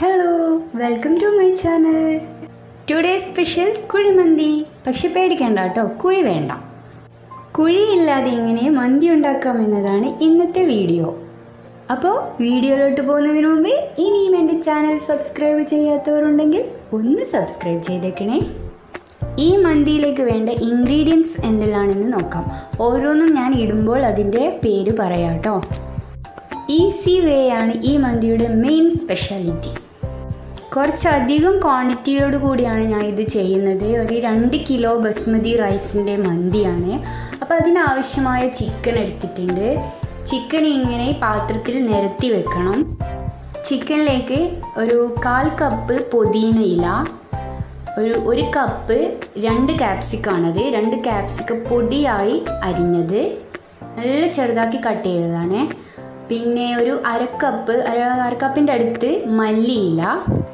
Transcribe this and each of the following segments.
Hello, welcome to my channel. Today's special kuzhimanthi. പക്ഷെ പേടിക്കണ്ട കേട്ടോ, കുഴി വേണ്ട. കുഴിയില്ലാതെ എങ്ങനെ മന്തി ഉണ്ടാക്കാമെന്നതാണ് ഇന്നത്തെ വീഡിയോ. അപ്പോൾ വീഡിയോയിലോട്ട് പോകുന്നതിന് മുമ്പ് ഇനിയും എൻ്റെ ചാനൽ സബ്സ്ക്രൈബ് ചെയ്യാത്തവരുണ്ടെങ്കിൽ ഒന്ന് സബ്സ്ക്രൈബ് ചെയ്തേക്കണേ. ഈ മന്തിയിലേക്ക് വേണ്ട ഇൻഗ്രീഡിയൻസ് എന്തെല്ലാണെന്ന് നോക്കാം. ഓരോന്നും ഞാൻ ഇടുമ്പോൾ അതിൻ്റെ പേര് പറയാം കേട്ടോ. ഈസി വേ ആണ് ഈ മന്തിയുടെ മെയിൻ സ്പെഷ്യാലിറ്റി. കുറച്ചധികം ക്വാണ്ടിറ്റിയോട് കൂടിയാണ് ഞാൻ ഇത് ചെയ്യുന്നത്. ഒരു 2 കിലോ ബസ്മതി റൈസിൻ്റെ മന്തിയാണ്. അപ്പോൾ അതിനാവശ്യമായ ചിക്കൻ എടുത്തിട്ടുണ്ട്. ചിക്കൻ ഇങ്ങനെ പാത്രത്തിൽ നിരത്തി വെക്കണം. ചിക്കനിലേക്ക് ഒരു 1/4 കപ്പ് പുതിന ഇല, ഒരു കപ്പ് 2 ക്യാപ്സിക്കാണത്. 2 ക്യാപ്സിക്കം പൊടിയായി അരിഞ്ഞത്, നല്ല ചെറുതാക്കി കട്ട് ചെയ്തതാണ്. പിന്നെ ഒരു അര കപ്പിൻ്റെ അടുത്ത് മല്ലിയില.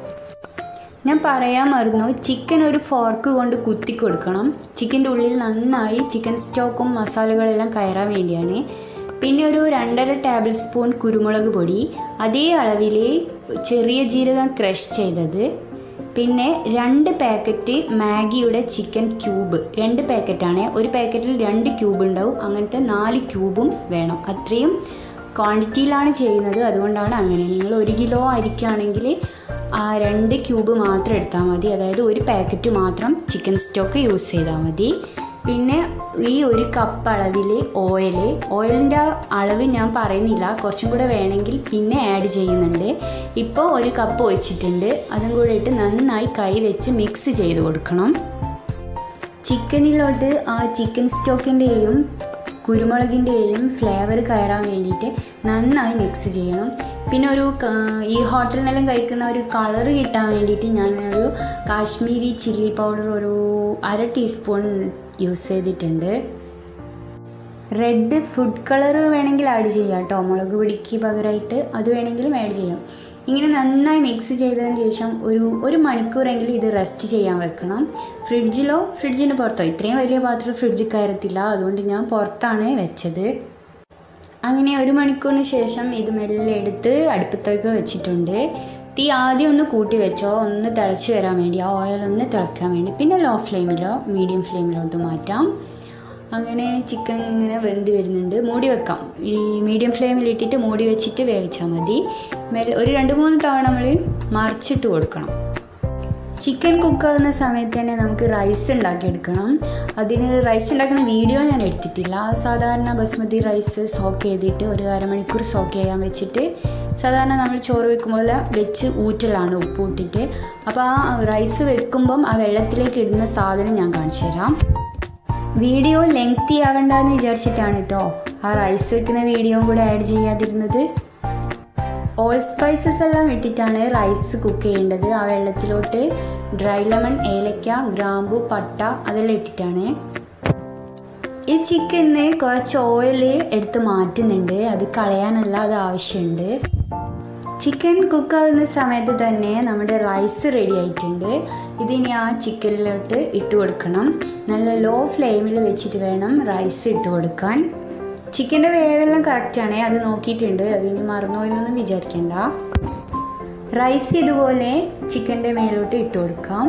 ഞാൻ പറയാൻ മറന്നു, ചിക്കൻ ഒരു ഫോർക്ക് കൊണ്ട് കുത്തി കൊടുക്കണം. ചിക്കൻ്റെ ഉള്ളിൽ നന്നായി ചിക്കൻ സ്റ്റോക്കും മസാലകളെല്ലാം കയറാൻ വേണ്ടിയാണ്. പിന്നെ ഒരു 2.5 ടേബിൾ സ്പൂൺ കുരുമുളക് പൊടി, അതേ അളവിൽ ചെറിയ ജീരകം ക്രഷ് ചെയ്തത്. പിന്നെ 2 പാക്കറ്റ് മാഗിയുടെ ചിക്കൻ ക്യൂബ്. 2 പാക്കറ്റാണ്. ഒരു പാക്കറ്റിൽ 2 ക്യൂബ് ഉണ്ടാവും. അങ്ങനത്തെ 4 ക്യൂബും വേണം. അത്രയും ക്വാണ്ടിറ്റിയിലാണ് ചെയ്യുന്നത്, അതുകൊണ്ടാണ് അങ്ങനെ. നിങ്ങൾ 1 കിലോ അരിക്കുകയാണെങ്കിൽ ആ 2 ക്യൂബ് മാത്രം എടുത്താൽ മതി. അതായത് ഒരു പാക്കറ്റ് മാത്രം ചിക്കൻ സ്റ്റോക്ക് യൂസ് ചെയ്താൽ മതി. പിന്നെ ഈ 1 കപ്പ് അളവിൽ ഓയിലിൻ്റെ അളവ് ഞാൻ പറയുന്നില്ല, കുറച്ചും കൂടെ വേണമെങ്കിൽ പിന്നെ ആഡ് ചെയ്യുന്നുണ്ട്. ഇപ്പോൾ 1 കപ്പ് ഒഴിച്ചിട്ടുണ്ട്. അതും കൂടെ ഇട്ട് നന്നായി കൈ വെച്ച് മിക്സ് ചെയ്ത് കൊടുക്കണം. ചിക്കനിലോട്ട് ആ ചിക്കൻ സ്റ്റോക്കിൻ്റെയും കുരുമുളകിൻ്റെയും ഫ്ലേവർ കയറാൻ വേണ്ടിയിട്ട് നന്നായി മിക്സ് ചെയ്യണം. പിന്നെ ഈ ഹോട്ടലിനെല്ലാം കഴിക്കുന്ന ഒരു കളർ കിട്ടാൻ വേണ്ടിയിട്ട് ഞാനൊരു കാശ്മീരി ചില്ലി പൗഡർ ഒരു 1/2 ടീസ്പൂൺ യൂസ് ചെയ്തിട്ടുണ്ട്. റെഡ് ഫുഡ് കളർ വേണമെങ്കിൽ ആഡ് ചെയ്യാം കേട്ടോ, മുളക് പൊടിക്ക് പകരമായിട്ട് അത് വേണമെങ്കിലും ആഡ് ചെയ്യാം. ഇങ്ങനെ നന്നായി മിക്സ് ചെയ്തതിന് ശേഷം ഒരു മണിക്കൂറെങ്കിലും ഇത് റെസ്റ്റ് ചെയ്യാൻ വെക്കണം. ഫ്രിഡ്ജിന് പുറത്തോ. ഇത്രയും വലിയ പാത്രം ഫ്രിഡ്ജിൽ കയറത്തില്ല, അതുകൊണ്ട് ഞാൻ പുറത്താണ് വെച്ചത്. അങ്ങനെ 1 മണിക്കൂറിന് ശേഷം ഇത് മെല്ലെ എടുത്ത് അടുപ്പത്തേക്ക് വെച്ചിട്ടുണ്ട്. തീ ആദ്യം ഒന്ന് കൂട്ടി വെച്ചോ, ഒന്ന് തിളച്ച് വരാൻ വേണ്ടി, ആ ഓയിലൊന്ന് തിളക്കാൻ വേണ്ടി. പിന്നെ ലോ ഫ്ലെയിമിലോ മീഡിയം ഫ്ലെയിമിലോട്ട് മാറ്റാം. അങ്ങനെ ചിക്കൻ ഇങ്ങനെ വെന്ത് വരുന്നുണ്ട്. മൂടി വെക്കാം. ഈ മീഡിയം ഫ്ലെയിമിൽ ഇട്ടിട്ട് മൂടി വെച്ചിട്ട് വേവിച്ചാൽ മതി. ഒരു 2-3 തവണ നമ്മൾ മറിച്ചിട്ട് കൊടുക്കണം. ചിക്കൻ കുക്കാകുന്ന സമയത്ത് തന്നെ നമുക്ക് റൈസ് ഉണ്ടാക്കിയെടുക്കണം. അതിന് റൈസ് ഉണ്ടാക്കുന്ന വീഡിയോ ഞാൻ എടുത്തിട്ടില്ല. സാധാരണ ബസ്മതി റൈസ് സോക്ക് ചെയ്തിട്ട് ഒരു അരമണിക്കൂർ സോക്ക് ചെയ്യാൻ വെച്ചിട്ട് സാധാരണ നമ്മൾ ചോറ് വെക്കുമ്പോൾ വെച്ച് ഊറ്റലാണ്, ഉപ്പ് ഇട്ടിട്ട്. അപ്പോൾ ആ റൈസ് വെക്കുമ്പം ആ വെള്ളത്തിലേക്ക് ഇടുന്ന സാധനം ഞാൻ കാണിച്ചു തരാം. വീഡിയോ ലെങ്തി ആവണ്ടെന്ന് വിചാരിച്ചിട്ടാണ് കേട്ടോ ആ റൈസ് വെക്കുന്ന വീഡിയോയും കൂടെ ആഡ് ചെയ്യാതിരുന്നത്. ഓൾ സ്പൈസസ് എല്ലാം ഇട്ടിട്ടാണ് റൈസ് കുക്ക് ചെയ്യേണ്ടത്. ആ വെള്ളത്തിലോട്ട് ഡ്രൈ ലെമൺ, ഏലക്ക, ഗ്രാമ്പു, പട്ട അതെല്ലാം ഇട്ടിട്ടാണ്. ഈ ചിക്കന് കുറച്ച് ഓയിൽ എടുത്ത് മാറ്റുന്നുണ്ട്. അത് കളയാനല്ല, അത് ആവശ്യമുണ്ട്. ചിക്കൻ കുക്കാകുന്ന സമയത്ത് തന്നെ നമ്മുടെ റൈസ് റെഡി ആയിട്ടുണ്ട്. ഇതിനി ആ ചിക്കനിലോട്ട് ഇട്ട് കൊടുക്കണം. നല്ല ലോ ഫ്ലെയിമിൽ വെച്ചിട്ട് വേണം റൈസ് ഇട്ട് കൊടുക്കാൻ. ചിക്കൻ്റെ വേവെല്ലാം കറക്റ്റാണ്, അത് നോക്കിയിട്ടുണ്ട്. അതിനി മറന്നുപോയെന്നൊന്നും വിചാരിക്കണ്ട. റൈസ് ഇതുപോലെ ചിക്കൻ്റെ മേലോട്ട് ഇട്ട് കൊടുക്കാം.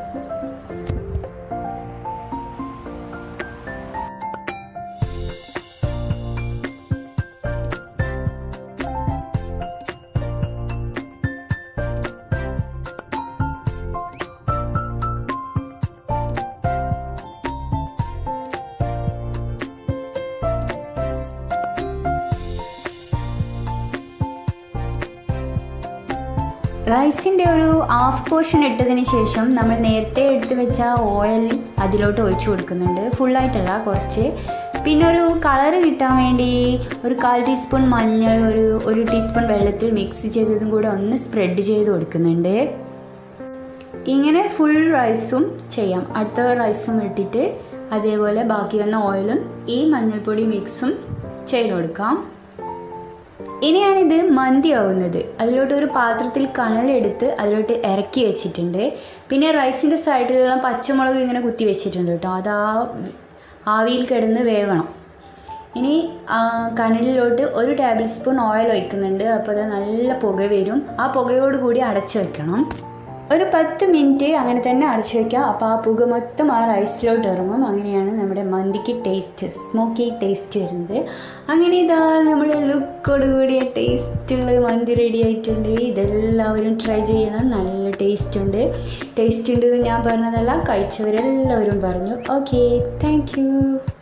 റൈസിൻ്റെ ഒരു 1/2 പോർഷൻ ഇട്ടതിന് ശേഷം നമ്മൾ നേരത്തെ എടുത്ത് വെച്ച ഓയിൽ അതിലോട്ട് ഒഴിച്ചു കൊടുക്കുന്നുണ്ട്. ഫുള്ളായിട്ടല്ല, കുറച്ച്. പിന്നെ ഒരു കളറ് കിട്ടാൻ വേണ്ടി ഒരു 1/4 ടീസ്പൂൺ മഞ്ഞൾ ഒരു ടീസ്പൂൺ വെള്ളത്തിൽ മിക്സ് ചെയ്തതും കൂടെ ഒന്ന് സ്പ്രെഡ് ചെയ്ത് കൊടുക്കുന്നുണ്ട്. ഇങ്ങനെ ഫുൾ റൈസും ചെയ്യാം. അടുത്ത റൈസും ഇട്ടിട്ട് അതേപോലെ ബാക്കി വന്ന ഓയിലും ഈ മഞ്ഞൾപ്പൊടി മിക്സും ചെയ്ത് കൊടുക്കാം. ഇനിയാണിത് മന്തി ആവുന്നത്. അതിലോട്ട് ഒരു പാത്രത്തിൽ കനലെടുത്ത് അതിലോട്ട് ഇറക്കി വെച്ചിട്ടുണ്ട്. പിന്നെ റൈസിൻ്റെ സൈഡിലെല്ലാം പച്ചമുളക് ഇങ്ങനെ കുത്തി വെച്ചിട്ടുണ്ട് കേട്ടോ. അത് ആവിയിൽ കിടന്ന് വേവണം. ഇനി കനലിലോട്ട് 1 ടേബിൾ സ്പൂൺ ഓയിൽ ഒഴിക്കുന്നുണ്ട്. അപ്പോൾ അത് നല്ല പുക വരും. ആ പുകയോട് കൂടി അടച്ചു വയ്ക്കണം. ഒരു 10 മിനിറ്റ് അങ്ങനെ തന്നെ അടച്ചു വയ്ക്കാം. അപ്പോൾ ആ പുക മൊത്തം ആ റൈസിലോട്ട് ഇറങ്ങും. അങ്ങനെയാണ് നമ്മുടെ മന്തിക്ക് ടേസ്റ്റ്, സ്മോക്കി ടേസ്റ്റ് വരുന്നത്. അങ്ങനെ ഇതാ നമ്മുടെ ലുക്കോട് കൂടിയ ടേസ്റ്റുള്ള മന്തി റെഡി ആയിട്ടുണ്ട്. ഇതെല്ലാവരും ട്രൈ ചെയ്യണം. നല്ല ടേസ്റ്റ് ഉണ്ട് എന്ന് ഞാൻ പറഞ്ഞതല്ല, കഴിച്ചവരെല്ലാവരും പറഞ്ഞു. Okay, thank U.